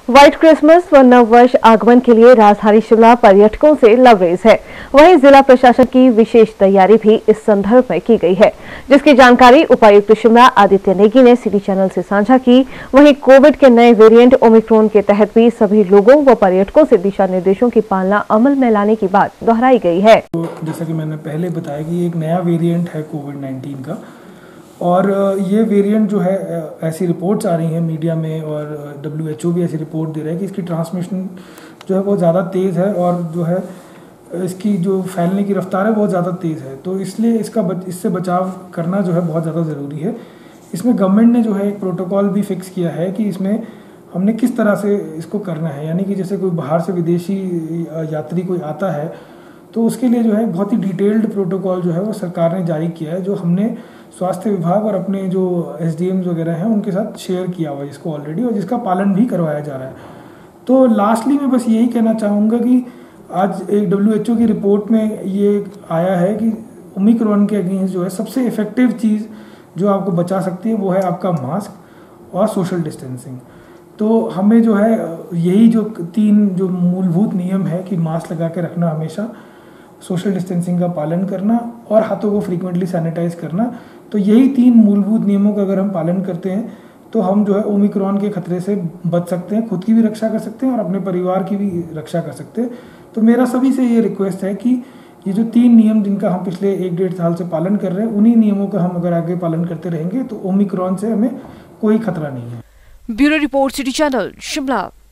White Christmas व नववर्ष आगमन के लिए राजधानी शिमला पर्यटकों से लबरेज है। वहीं जिला प्रशासन की विशेष तैयारी भी इस संदर्भ में की गई है, जिसकी जानकारी उपायुक्त शिमला आदित्य नेगी ने सिटी चैनल से साझा की। वहीं कोविड के नए वेरिएंट ओमिक्रॉन के तहत भी सभी लोगों व पर्यटकों से दिशा निर्देशों की पालना अमल में लाने की बात दोहराई गई है। तो जैसा कि मैंने पहले बताया कि एक नया वेरिएंट है कोविड-19 का, और ये वेरिएंट जो है ऐसी रिपोर्ट्स आ रही हैं मीडिया में, और WHO भी ऐसी रिपोर्ट दे रहा है कि इसकी ट्रांसमिशन जो है बहुत ज़्यादा तेज़ है, और जो है इसकी जो फैलने की रफ्तार है बहुत ज़्यादा तेज़ है। तो इसलिए इससे बचाव करना जो है बहुत ज़्यादा ज़रूरी है। इसमें गवर्नमेंट ने जो है एक प्रोटोकॉल भी फिक्स किया है कि इसमें हमने किस तरह से इसको करना है। यानी कि जैसे कोई बाहर से विदेशी यात्री कोई आता है तो उसके लिए जो है बहुत ही डिटेल्ड प्रोटोकॉल जो है वो सरकार ने जारी किया है, जो हमने स्वास्थ्य विभाग और अपने जो SDMs वगैरह हैं उनके साथ शेयर किया हुआ है इसको ऑलरेडी, और जिसका पालन भी करवाया जा रहा है। तो लास्टली मैं बस यही कहना चाहूँगा कि आज एक WHO की रिपोर्ट में ये आया है कि ओमिक्रॉन के अगेंस्ट जो है सबसे इफेक्टिव चीज़ जो आपको बचा सकती है वो है आपका मास्क और सोशल डिस्टेंसिंग। तो हमें जो है यही जो 3 जो मूलभूत नियम है कि मास्क लगा के रखना हमेशा, सोशल डिस्टेंसिंग का पालन करना और हाथों को फ्रीक्वेंटली सैनिटाइज करना, तो यही 3 मूलभूत नियमों का अगर हम पालन करते हैं तो हम जो है ओमिक्रॉन के खतरे से बच सकते हैं, खुद की भी रक्षा कर सकते हैं और अपने परिवार की भी रक्षा कर सकते हैं। तो मेरा सभी से ये रिक्वेस्ट है कि ये जो 3 नियम जिनका हम पिछले 1-1.5 साल से पालन कर रहे हैं, उन्हीं नियमों का हम अगर आगे पालन करते रहेंगे तो ओमिक्रॉन से हमें कोई खतरा नहीं है। Bureau report, city channel Shimla.